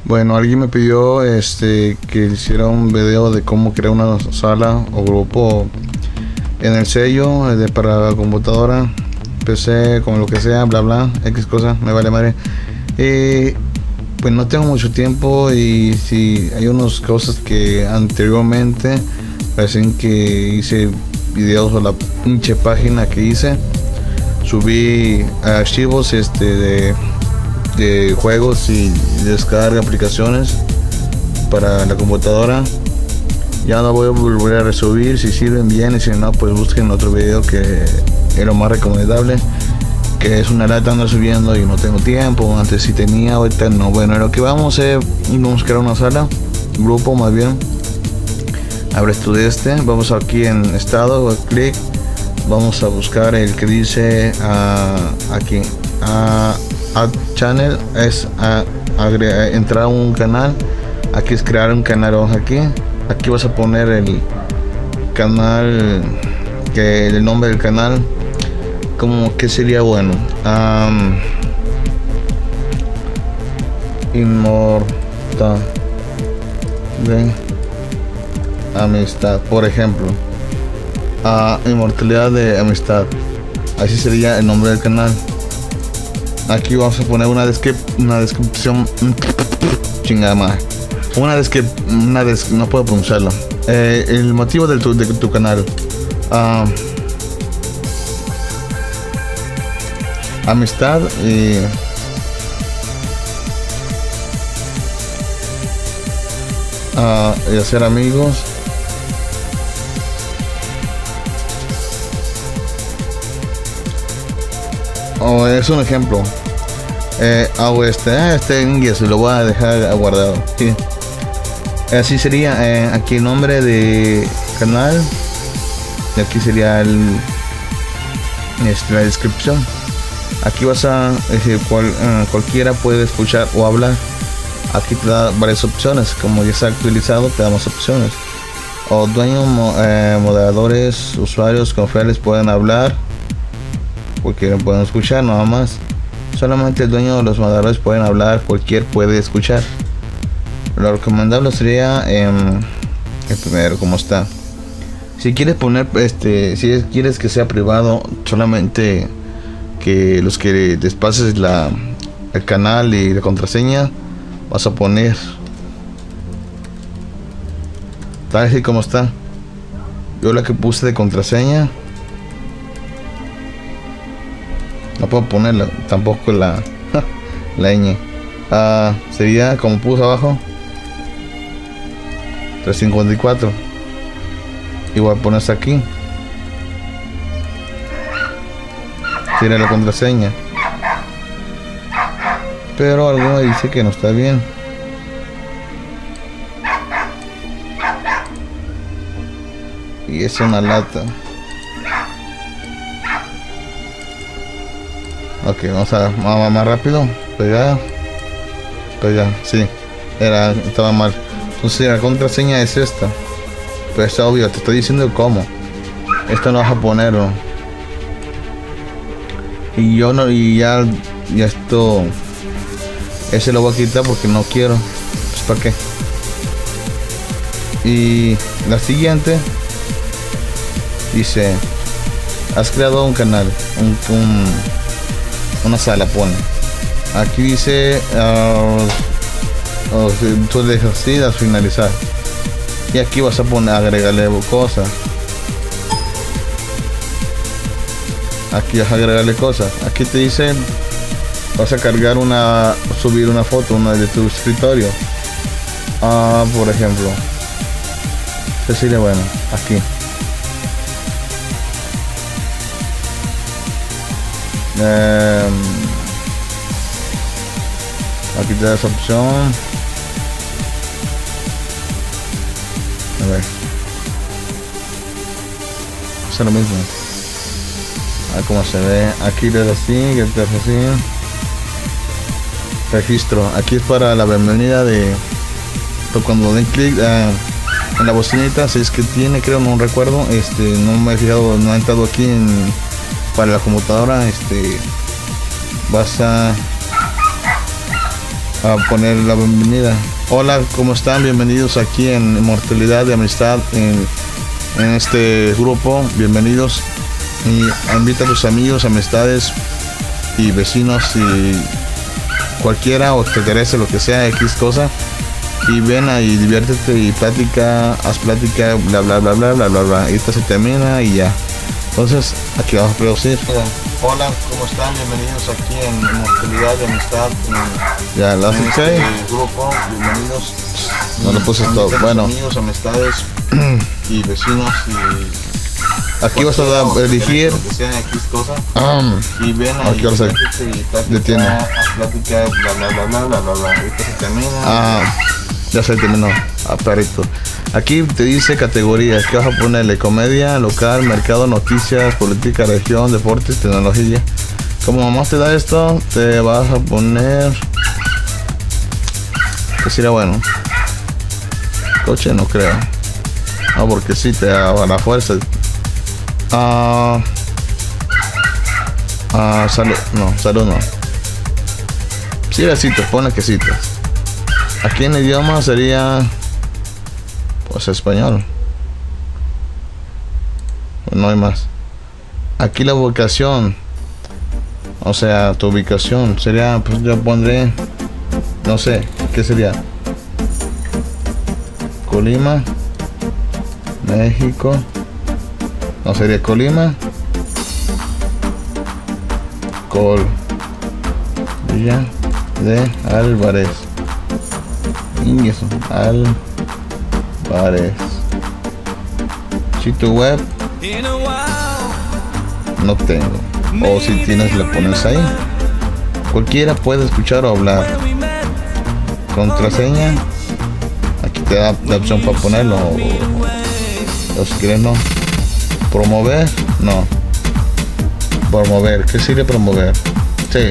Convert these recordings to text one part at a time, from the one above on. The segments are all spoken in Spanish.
Bueno, alguien me pidió que hiciera un video de cómo crear una sala o grupo en el sello para computadora, PC, como lo que sea, bla bla, X cosa, me vale madre. Pues no tengo mucho tiempo y si hay unas cosas que anteriormente parecen que hice videos o la pinche página que hice, subí archivos de juegos y descarga aplicaciones para la computadora. Ya no voy a volver a resubir. Si sirven bien y si no, pues busquen otro video que es lo más recomendable, que es una lata andar subiendo y no tengo tiempo. Antes sí tenía, ahorita no. Bueno, lo que vamos a hacer, vamos a crear una sala, un grupo más bien. Abre esto vamos aquí en estado, clic, vamos a buscar el que dice aquí Add Channel, es entrar a un canal. Aquí es crear un canal. Aquí vas a poner el canal, el nombre del canal, como que sería bueno, Inmortal de Amistad, por ejemplo, Inmortalidad de Amistad. Así sería el nombre del canal. Aquí vamos a poner una descripción, chingada madre, no puedo pronunciarlo. El motivo de tu canal, amistad y hacer amigos. Es un ejemplo. Hago en inglés, lo voy a dejar guardado. Sí. Así sería aquí el nombre de canal. Y aquí sería la descripción. Aquí vas a cualquiera puede escuchar o hablar. Aquí te da varias opciones. Como ya está actualizado, te damos opciones. O dueños, moderadores, usuarios confiables pueden hablar. Cualquiera pueden escuchar, nada más. Solamente el dueño de los moderadores pueden hablar, cualquier puede escuchar. Lo recomendable sería el primero, como está. Si quieres poner si quieres que sea privado, solamente que los que les pases el canal y la contraseña, vas a poner tal así como está. Yo la que puse de contraseña no puedo ponerla, tampoco la ñ. Sería como puse abajo 354. Igual pones aquí, tiene la contraseña, pero alguno dice que no está bien. Y es una lata. Ok, vamos a más rápido. Pues ya, sí, estaba mal. Entonces la contraseña es esta. Pues está obvio, te estoy diciendo cómo. Esto no vas a ponerlo. Y yo no, y ya esto, ese lo voy a quitar porque no quiero. Pues para qué. Y la siguiente dice: has creado un canal, una sala, pone. Aquí dice tú decidas finalizar. Y aquí vas a poner, agregarle cosas. Aquí vas a agregarle cosas. Aquí te dice, vas a cargar subir una foto, de tu escritorio. Por ejemplo, este sería bueno. Aquí. Aquí te da esa opción. A ver, es lo mismo. A ver cómo se ve. Aquí le das así, registro. Aquí es para la bienvenida de cuando den clic en la bocinita, si es que tiene, creo, no recuerdo, no me he fijado, no he entrado aquí para la computadora. Vas a a poner la bienvenida. Hola, ¿cómo están? Bienvenidos aquí en Inmortalidad de Amistad, en este grupo. Bienvenidos, y invita a tus amigos, amistades y vecinos y cualquiera, o te interese lo que sea, X cosa, y ven ahí, diviértete y plática, haz plática, bla bla bla bla bla bla bla. Y esta se termina y ya. Entonces aquí vamos a producir. Hola, ¿cómo están? Bienvenidos aquí en Inmortalidad de Amistad. Ya, la este grupo, bienvenidos. No lo puse todo. Bueno, amigos, amistades y vecinos y aquí vas a elegir lo que sea, X cosa. Y ven ahí, detiene. Plática, bla bla bla bla bla bla bla. Ahorita se termina. Ya se terminó. Perrito. Aquí te dice categorías, que vas a ponerle: comedia, local, mercado, noticias, política, región, deportes, tecnología. Como mamá te da esto, te vas a poner, que sería bueno, coche no creo, no, porque sí te da a la fuerza. Salud, no, salud no. Sí, citas, pone que citas. Aquí en idioma sería pues español. No hay más. Aquí la ubicación, o sea, tu ubicación sería, pues yo pondré, no sé, ¿qué sería? Colima, México. No, sería Colima, Villa de Álvarez. Y eso, Álvarez. Sitio web no tengo, o si tienes le pones ahí. Cualquiera puede escuchar o hablar. Contraseña, aquí te da la opción para ponerlo, o si quieres no. Promover, no. Promover, ¿qué sirve promover? Sí.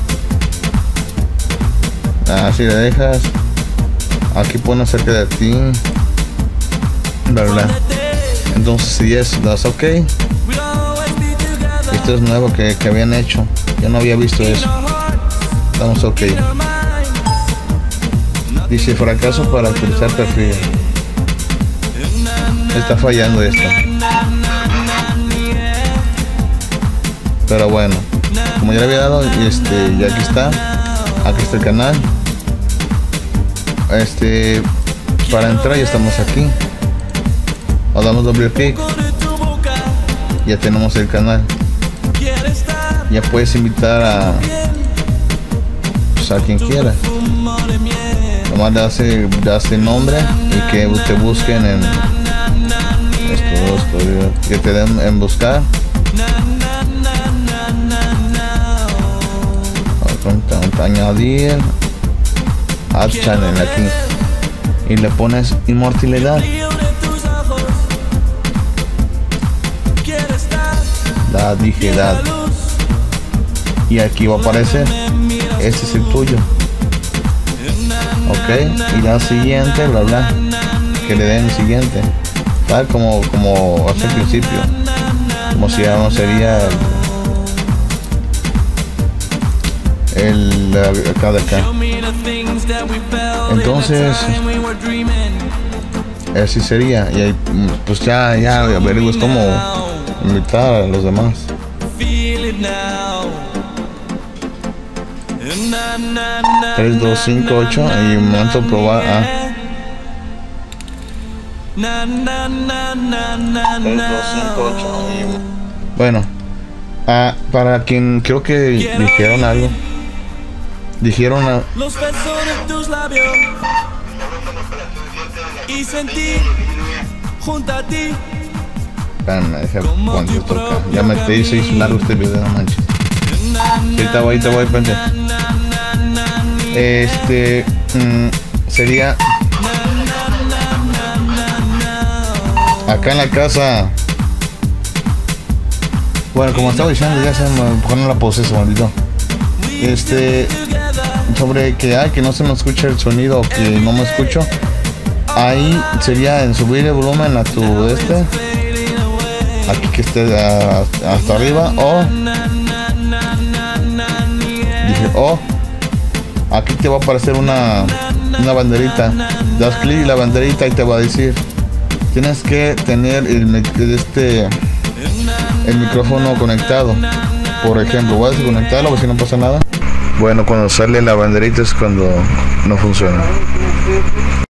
Así le dejas. Aquí pone acerca de ti, bla bla. Entonces si es, das ok. Esto es nuevo que habían hecho. Yo no había visto eso. Damos ok. Dice fracaso para actualizar perfil. Está fallando esto. Pero bueno, como ya le había dado, ya aquí está el canal. Para entrar ya estamos aquí. O damos doble clic. Ya tenemos el canal. Ya puedes invitar a quien quiera. Nomás le das el nombre y que te busquen en que te den en buscar. Añadir Add Channel aquí y le pones Inmortalidad. Dije edad, y aquí va a aparecer, este es el tuyo, ok, y la siguiente, bla bla, que le den el siguiente, tal como hace el principio, como si ya no sería acá de acá. Entonces así sería, y ahí, pues ya averiguas cómo invitar a los demás. 3, 2, 5, 8 y momento de probar. 3, 2, 5, 8 y... Bueno, para quien creo que dijeron algo, los besos de tus labios y sentir junto a ti. Espérame, deja cuánto toca. Ya me te hice largo este video, no manches. Sí, te voy, espérate. Sería acá en la casa. Bueno, como estaba diciendo, ya se me ponen la pose, maldito. Sobre que no se me escucha el sonido, o que no me escucho. Ahí sería en subir el volumen a tu aquí que esté hasta arriba, o dije aquí te va a aparecer una banderita. Das clic en la banderita y te va a decir, tienes que tener el micrófono conectado. Por ejemplo, voy a desconectarlo porque si no pasa nada. Bueno, cuando sale la banderita es cuando no funciona.